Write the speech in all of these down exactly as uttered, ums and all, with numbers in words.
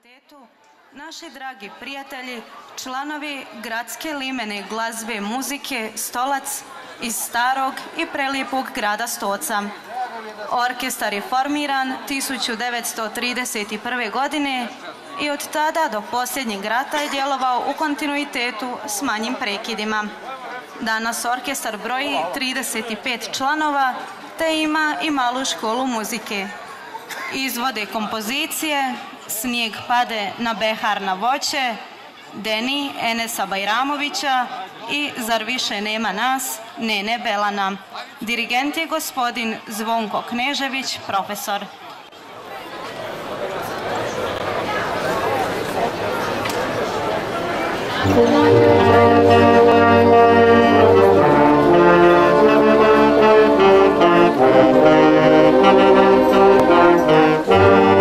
kvalitetu, naši dragi prijatelji, članovi Gradske limene glazbe i muzike Stolac iz starog i prelijepog grada Stoca. Orkestar je formiran tisuću devetsto trideset prve. godine i od tada do posljednjeg rata je djelovao u kontinuitetu s manjim prekidima. Danas orkestar broji trideset pet članova te ima i malu školu muzike. Izvode kompozicije Snijeg pade na behar na voće, Deni Enesa Bajramovića i Zar više nema nas, Nene Belana. Dirigent je gospodin Zvonko Knežević, profesor.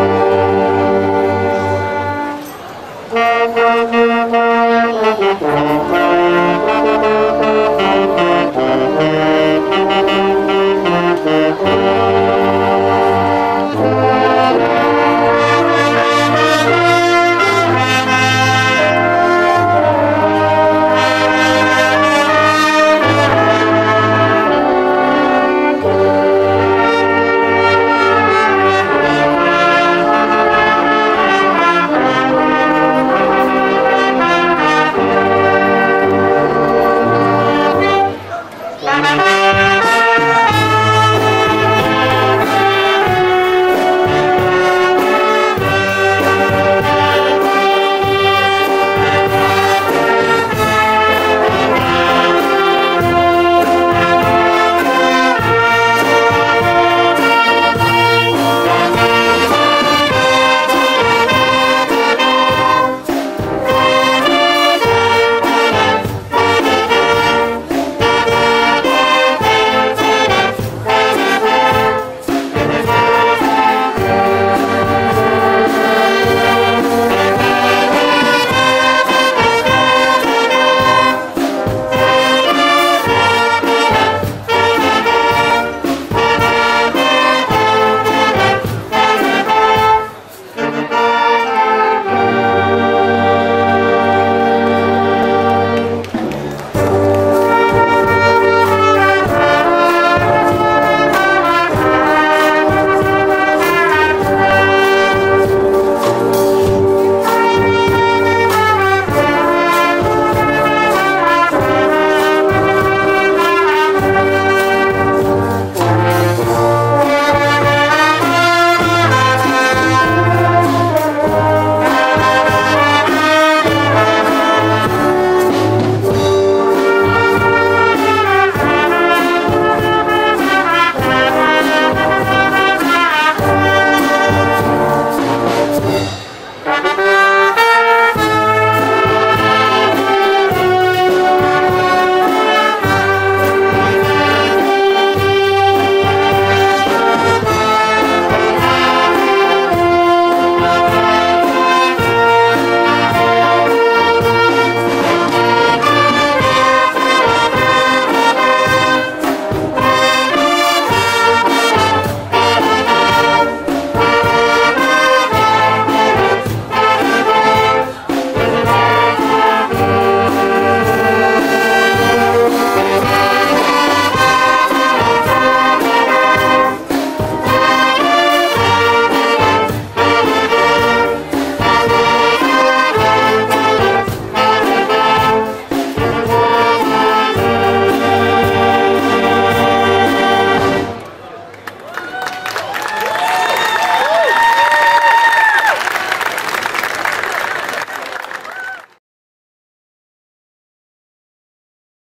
Thank you.